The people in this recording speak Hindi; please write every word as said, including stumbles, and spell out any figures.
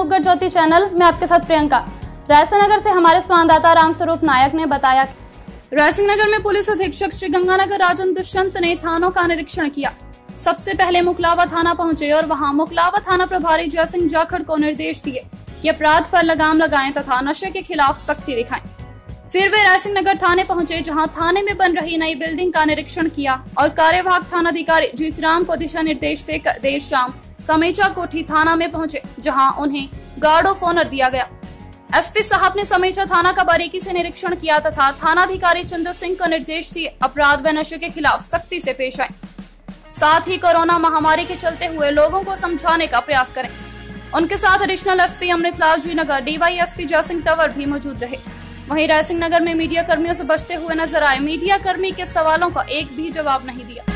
रूपगढ़ ज्योति चैनल में आपके साथ प्रियंका। रायसिंह नगर से हमारे संवाददाता रामस्वरूप नायक ने बताया। रायसिंह नगर में पुलिस अधीक्षक श्री गंगानगर राजन दुष्यंत ने थानों का निरीक्षण किया। सबसे पहले मुकलावा थाना पहुंचे और वहां मुकलावा थाना प्रभारी जयसिंह जाखड़ को निर्देश दिए कि अपराध पर लगाम लगाएं तथा नशे के खिलाफ सख्ती दिखाएं। फिर वे रायसिंह नगर थाने पहुंचे, जहां थाने में बन रही नई बिल्डिंग का निरीक्षण किया और कार्यवाहक थानाधिकारी जीतराम को दिशा निर्देश देकर देर शाम समेचा कोठी थाना में पहुंचे, जहां उन्हें गार्ड ऑफ ऑनर दिया गया। एसपी साहब ने समेचा थाना का बारीकी से निरीक्षण किया तथा थानाधिकारी चंद्र सिंह को निर्देश दिए अपराध व नशे के खिलाफ सख्ती से पेश आए। साथ ही कोरोना महामारी के चलते हुए लोगों को समझाने का प्रयास करें। उनके साथ additional SP Amritlal ji Nagar, DYSP Jaisingh Tanwar भी मौजूद रहे। वहीं रायसिंह नगर में मीडिया कर्मियों से बचते हुए नजर आए। मीडिया कर्मी के सवालों का एक भी जवाब नहीं दिया।